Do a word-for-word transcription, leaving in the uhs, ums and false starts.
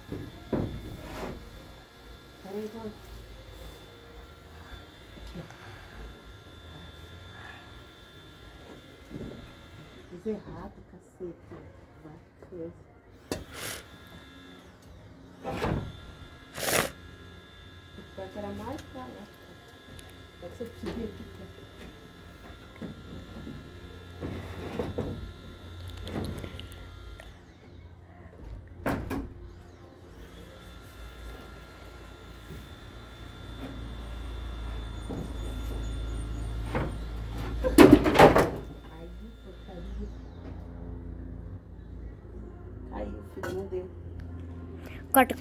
Peraí, vamos. Fiz errado, cacete. Vai, coisa. Vai que era mais pra lá. É que você precisa aqui. Caiu, filho, não deu. Corta.